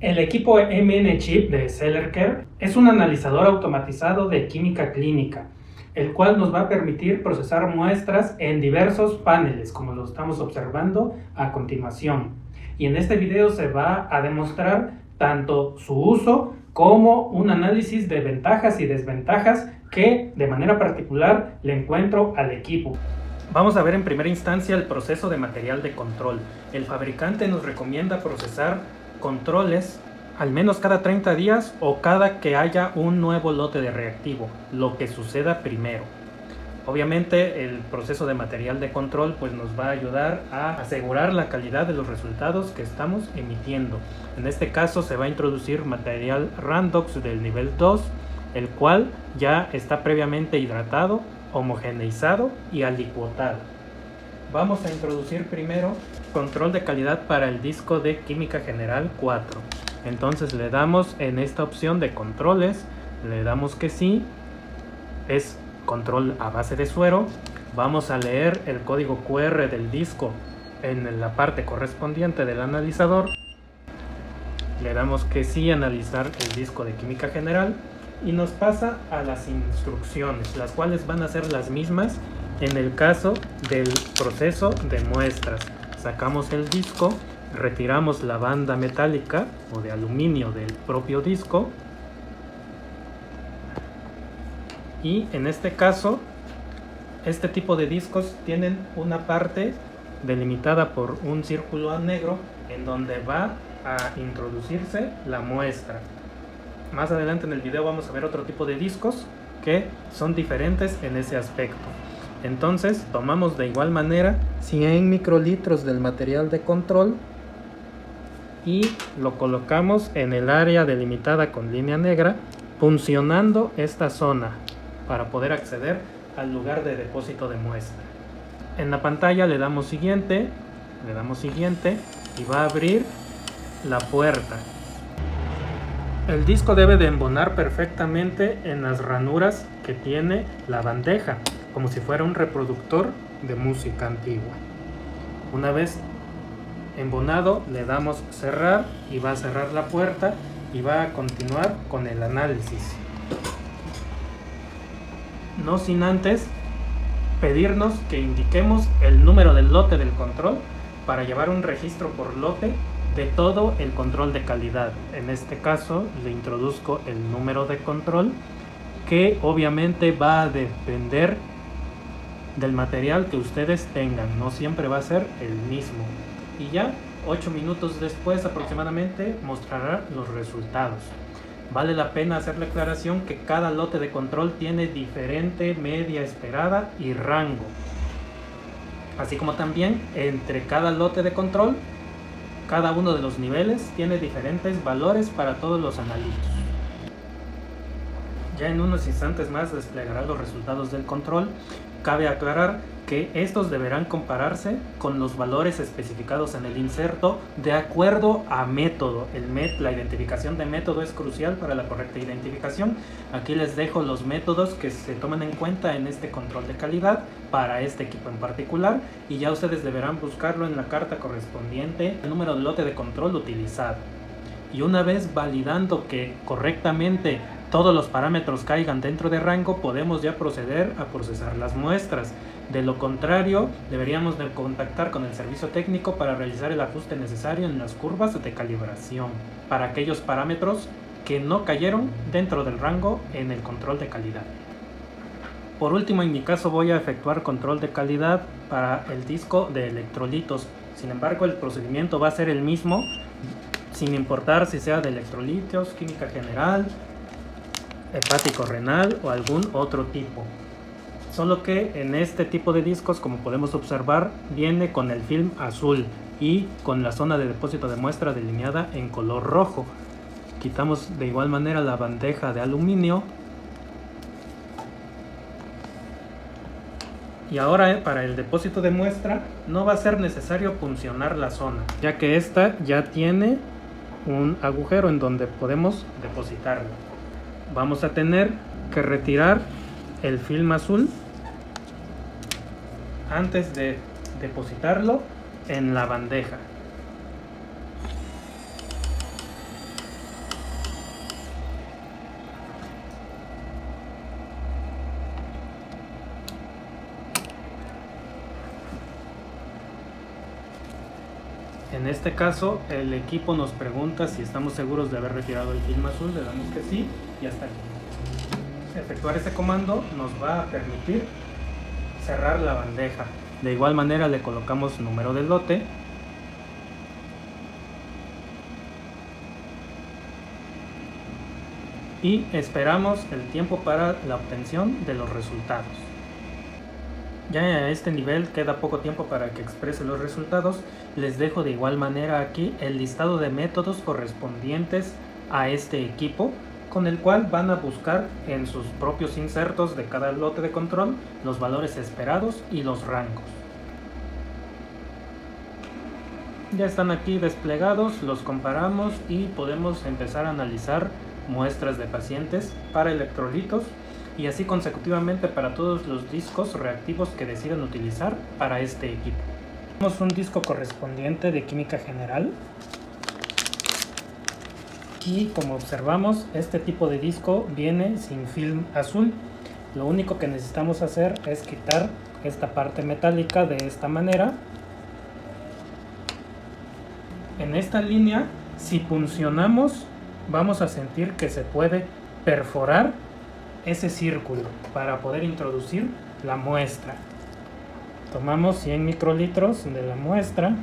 El equipo MN-Chip de Cellercare es un analizador automatizado de química clínica, el cual nos va a permitir procesar muestras en diversos paneles, como lo estamos observando a continuación. Y en este video se va a demostrar tanto su uso como un análisis de ventajas y desventajas que de manera particular le encuentro al equipo. Vamos a ver en primera instancia el proceso de material de control. El fabricante nos recomienda procesar controles al menos cada 30 días o cada que haya un nuevo lote de reactivo, lo que suceda primero. Obviamente el proceso de material de control pues nos va a ayudar a asegurar la calidad de los resultados que estamos emitiendo. En este caso se va a introducir material Randox del nivel 2, el cual ya está previamente hidratado, homogeneizado y alicuotado. Vamos a introducir primero control de calidad para el disco de Química General 4. Entonces le damos en esta opción de controles, le damos que sí, es control a base de suero. Vamos a leer el código QR del disco en la parte correspondiente del analizador. Le damos que sí, analizar el disco de Química General. Y nos pasa a las instrucciones, las cuales van a ser las mismas en el caso del proceso de muestras. Sacamos el disco, retiramos la banda metálica o de aluminio del propio disco. Y en este caso, este tipo de discos tienen una parte delimitada por un círculo negro en donde va a introducirse la muestra. Más adelante en el video vamos a ver otro tipo de discos que son diferentes en ese aspecto. Entonces tomamos de igual manera 100 microlitros del material de control y lo colocamos en el área delimitada con línea negra, puncionando esta zona para poder acceder al lugar de depósito de muestra. En la pantalla le damos siguiente y va a abrir la puerta. El disco debe de embonar perfectamente en las ranuras que tiene la bandeja, como si fuera un reproductor de música antigua. Una vez embonado, le damos cerrar y va a cerrar la puerta y va a continuar con el análisis. No sin antes pedirnos que indiquemos el número del lote del control para llevar un registro por lote de todo el control de calidad. En este caso le introduzco el número de control, que obviamente va a depender del material que ustedes tengan, no siempre va a ser el mismo. Y ya 8 minutos después aproximadamente mostrará los resultados. Vale la pena hacer la aclaración que cada lote de control tiene diferente media esperada y rango, así como también entre cada lote de control cada uno de los niveles tiene diferentes valores para todos los analíticos. Ya en unos instantes más desplegará los resultados del control. Cabe aclarar que estos deberán compararse con los valores especificados en el inserto de acuerdo a método. La identificación de método es crucial para la correcta identificación. Aquí les dejo los métodos que se toman en cuenta en este control de calidad para este equipo en particular, y ya ustedes deberán buscarlo en la carta correspondiente el número de lote de control utilizado. Y una vez validando que correctamente todos los parámetros caigan dentro de rango, podemos ya proceder a procesar las muestras. De lo contrario, deberíamos de contactar con el servicio técnico para realizar el ajuste necesario en las curvas de calibración para aquellos parámetros que no cayeron dentro del rango en el control de calidad. Por último, en mi caso voy a efectuar control de calidad para el disco de electrolitos. Sin embargo, el procedimiento va a ser el mismo, sin importar si sea de electrolitos, química general, hepático renal o algún otro tipo. Solo que en este tipo de discos, como podemos observar, viene con el film azul y con la zona de depósito de muestra delineada en color rojo. Quitamos de igual manera la bandeja de aluminio. Y ahora para el depósito de muestra no va a ser necesario puncionar la zona, ya que esta ya tiene un agujero en donde podemos depositarlo. Vamos a tener que retirar el film azul antes de depositarlo en la bandeja. En este caso, el equipo nos pregunta si estamos seguros de haber retirado el film azul, le damos que sí y hasta aquí. Efectuar este comando nos va a permitir cerrar la bandeja. De igual manera le colocamos número del lote y esperamos el tiempo para la obtención de los resultados. Ya a este nivel queda poco tiempo para que exprese los resultados. Les dejo de igual manera aquí el listado de métodos correspondientes a este equipo, con el cual van a buscar en sus propios insertos de cada lote de control los valores esperados y los rangos. Ya están aquí desplegados, los comparamos y podemos empezar a analizar muestras de pacientes para electrolitos y así consecutivamente para todos los discos reactivos que decidan utilizar para este equipo. Tenemos un disco correspondiente de química general y como observamos, este tipo de disco viene sin film azul. Lo único que necesitamos hacer es quitar esta parte metálica de esta manera. En esta línea, si puncionamos, vamos a sentir que se puede perforar ese círculo para poder introducir la muestra. Tomamos 100 microlitros de la muestra,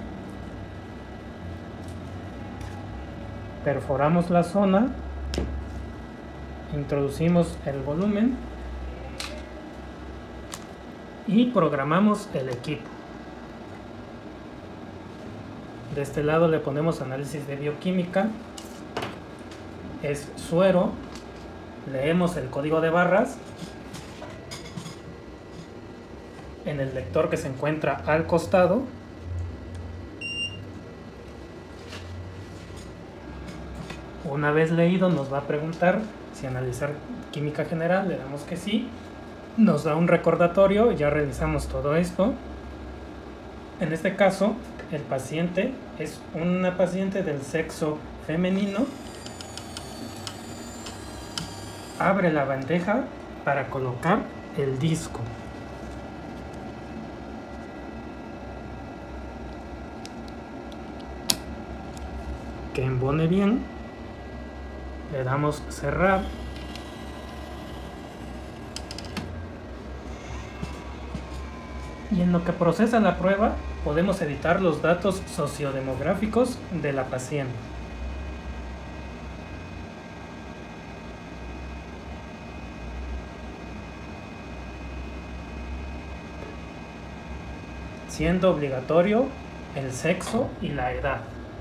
perforamos la zona, introducimos el volumen y programamos el equipo. De este lado le ponemos análisis de bioquímica, es suero, leemos el código de barras en el lector que se encuentra al costado. Una vez leído nos va a preguntar si analizar química general, le damos que sí, nos da un recordatorio, ya realizamos todo esto. En este caso el paciente es una paciente del sexo femenino. Abre la bandeja para colocar el disco. Que embone bien. Le damos cerrar. Y en lo que procesa la prueba, podemos editar los datos sociodemográficos de la paciente. Siendo obligatorio el sexo y la edad.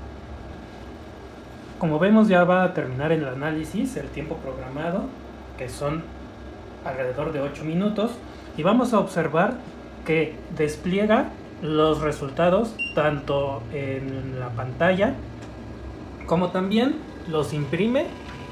Como vemos, ya va a terminar el análisis, el tiempo programado, que son alrededor de 8 minutos, y vamos a observar que despliega los resultados tanto en la pantalla como también los imprime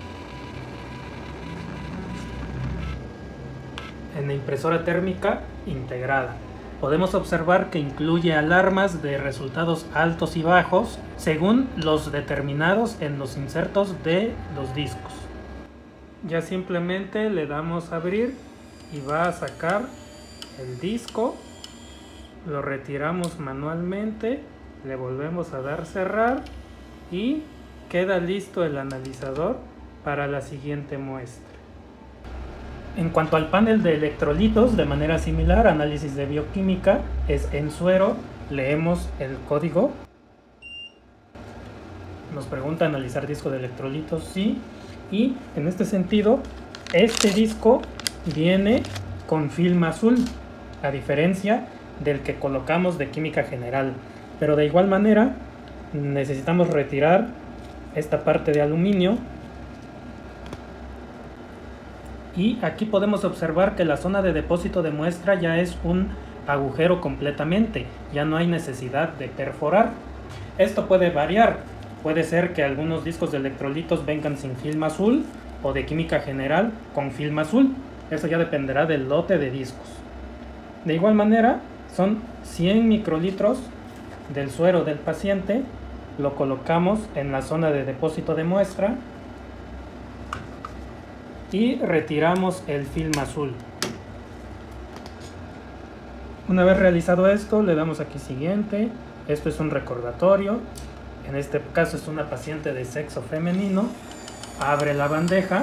en la impresora térmica integrada. Podemos observar que incluye alarmas de resultados altos y bajos según los determinados en los insertos de los discos. Ya simplemente le damos a abrir y va a sacar el disco, lo retiramos manualmente, le volvemos a dar cerrar y queda listo el analizador para la siguiente muestra. En cuanto al panel de electrolitos, de manera similar, análisis de bioquímica, es en suero, leemos el código. Nos pregunta analizar disco de electrolitos, sí. Y en este sentido, este disco viene con film azul, a diferencia del que colocamos de química general. Pero de igual manera, necesitamos retirar esta parte de aluminio. Y aquí podemos observar que la zona de depósito de muestra ya es un agujero completamente, ya no hay necesidad de perforar. Esto puede variar, puede ser que algunos discos de electrolitos vengan sin film azul o de química general con film azul, eso ya dependerá del lote de discos. De igual manera, son 100 microlitros del suero del paciente, lo colocamos en la zona de depósito de muestra y retiramos el film azul. Una vez realizado esto, le damos aquí siguiente. Esto es un recordatorio. en este caso es una paciente de sexo femenino, abre la bandeja,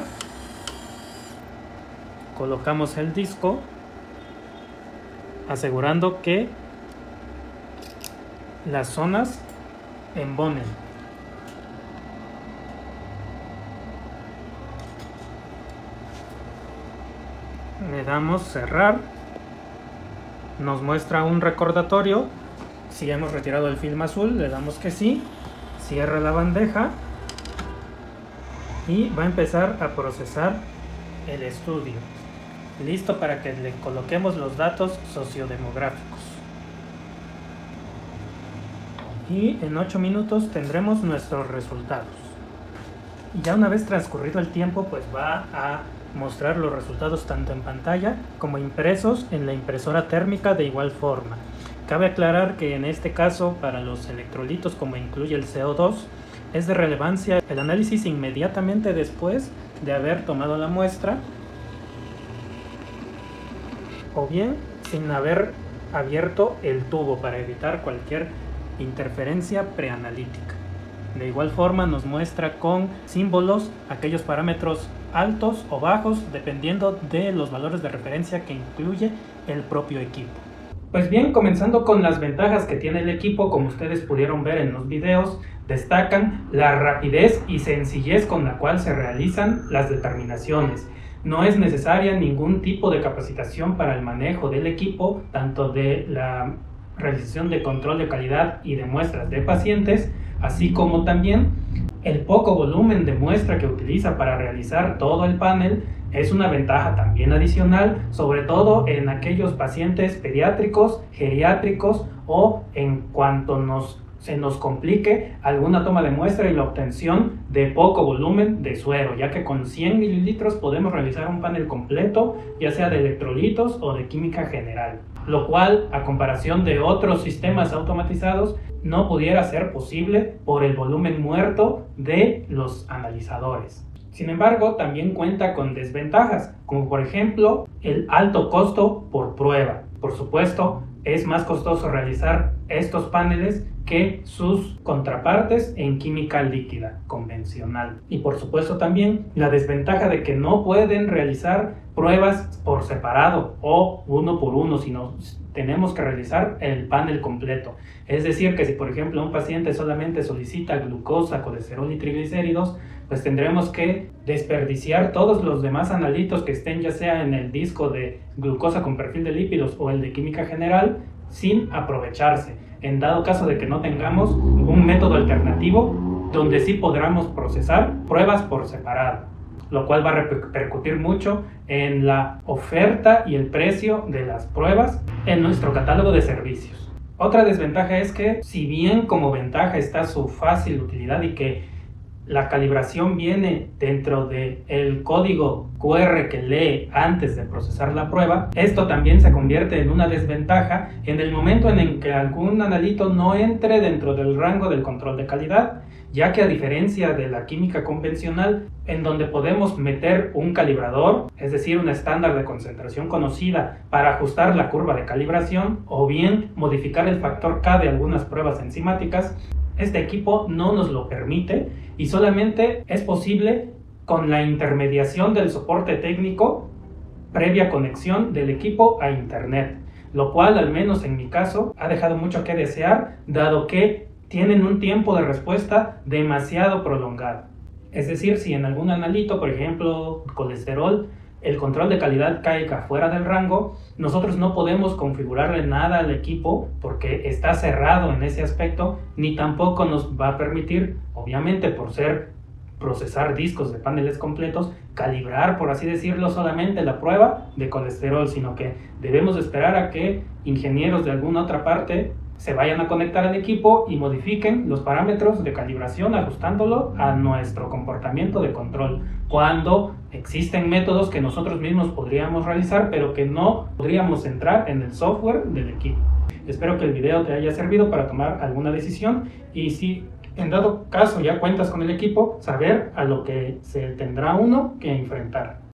colocamos el disco, asegurando que las zonas embonen. Le damos cerrar, nos muestra un recordatorio. Si hemos retirado el film azul, le damos que sí, cierra la bandeja y va a empezar a procesar el estudio, listo para que le coloquemos los datos sociodemográficos. Y en 8 minutos tendremos nuestros resultados. Ya una vez transcurrido el tiempo, pues va a mostrar los resultados tanto en pantalla como impresos en la impresora térmica de igual forma. Cabe aclarar que en este caso, para los electrolitos, como incluye el CO2, es de relevancia el análisis inmediatamente después de haber tomado la muestra, o bien sin haber abierto el tubo, para evitar cualquier interferencia preanalítica. De igual forma nos muestra con símbolos aquellos parámetros altos o bajos dependiendo de los valores de referencia que incluye el propio equipo. Pues bien, comenzando con las ventajas que tiene el equipo, como ustedes pudieron ver en los videos, destacan la rapidez y sencillez con la cual se realizan las determinaciones. No es necesaria ningún tipo de capacitación para el manejo del equipo, tanto de la realización de control de calidad y de muestras de pacientes, así como también el poco volumen de muestra que utiliza para realizar todo el panel es una ventaja también adicional, sobre todo en aquellos pacientes pediátricos, geriátricos o en cuanto se nos complique alguna toma de muestra y la obtención de poco volumen de suero, ya que con 100 mililitros podemos realizar un panel completo, ya sea de electrolitos o de química general, lo cual, a comparación de otros sistemas automatizados, no pudiera ser posible por el volumen muerto de los analizadores. Sin embargo, también cuenta con desventajas, como por ejemplo el alto costo por prueba. Por supuesto, es más costoso realizar estos paneles que sus contrapartes en química líquida convencional. Y por supuesto también la desventaja de que no pueden realizar pruebas por separado o uno por uno, sino tenemos que realizar el panel completo. Es decir, que si por ejemplo un paciente solamente solicita glucosa, colesterol y triglicéridos, pues tendremos que desperdiciar todos los demás analitos que estén ya sea en el disco de glucosa con perfil de lípidos o el de química general sin aprovecharse, en dado caso de que no tengamos un método alternativo donde sí podamos procesar pruebas por separado, lo cual va a repercutir mucho en la oferta y el precio de las pruebas en nuestro catálogo de servicios. Otra desventaja es que, si bien como ventaja está su fácil utilidad y que la calibración viene dentro del código QR que lee antes de procesar la prueba, esto también se convierte en una desventaja en el momento en el que algún analito no entre dentro del rango del control de calidad, ya que a diferencia de la química convencional, en donde podemos meter un calibrador, es decir, un estándar de concentración conocida para ajustar la curva de calibración o bien modificar el factor K de algunas pruebas enzimáticas, este equipo no nos lo permite y solamente es posible con la intermediación del soporte técnico previa conexión del equipo a internet, lo cual, al menos en mi caso, ha dejado mucho que desear, dado que tienen un tiempo de respuesta demasiado prolongado. Es decir, si en algún analito, por ejemplo colesterol, el control de calidad caiga fuera del rango, nosotros no podemos configurarle nada al equipo porque está cerrado en ese aspecto, ni tampoco nos va a permitir, obviamente por ser procesar discos de paneles completos, calibrar, por así decirlo, solamente la prueba de colesterol, sino que debemos esperar a que ingenieros de alguna otra parte se vayan a conectar al equipo y modifiquen los parámetros de calibración ajustándolo a nuestro comportamiento de control, cuando existen métodos que nosotros mismos podríamos realizar pero que no podríamos entrar en el software del equipo. Espero que el video te haya servido para tomar alguna decisión y si en dado caso ya cuentas con el equipo, saber a lo que se tendrá uno que enfrentar.